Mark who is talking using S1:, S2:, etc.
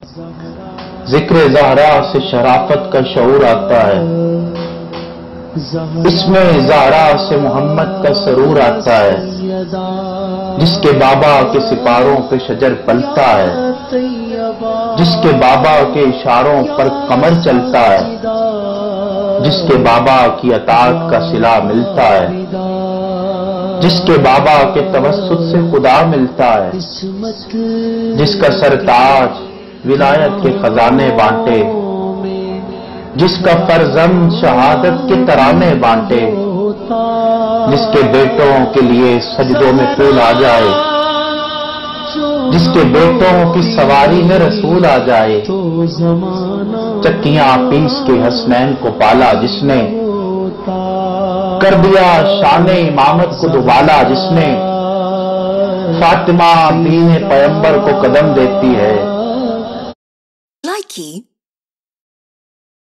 S1: ذکر زہرا سے شرافت کا شعور آتا ہے، اس میں زہرا سے محمد کا سرور آتا ہے، جس کے بابا کے سپاروں پہ شجر پلتا ہے، جس کے بابا کے اشاروں پر قمر چلتا ہے، جس کے بابا کی اطاعت کا صلہ ملتا ہے، جس کے بابا کے توسط سے خدا ملتا ہے، جس کا سرتاج ولایت کے خزانے بانٹے، جس کا فرزند شہادت کے ترانے بانٹے، جس کے بیٹوں کے لیے سجدوں میں پھول آ جائے، جس کے بیٹوں کی سواری میں رسول آ جائے، چکیاں پیس کے حسنین کو پالا جس نے، کر دیا شان امامت کو دوبالا جس نے، فاطمہ دین پیغمبر کو قدم دیتی ہے۔